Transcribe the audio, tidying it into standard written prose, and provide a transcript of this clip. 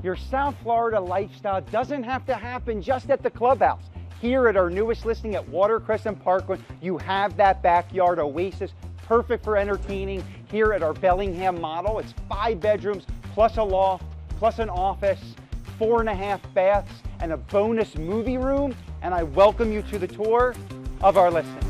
Your South Florida lifestyle doesn't have to happen just at the clubhouse. Here at our newest listing at Watercrest and Parkland, you have that backyard oasis, perfect for entertaining. Here at our Bellingham model, it's 5 bedrooms, plus a loft, plus an office, 4.5 baths, and a bonus movie room. And I welcome you to the tour of our listing.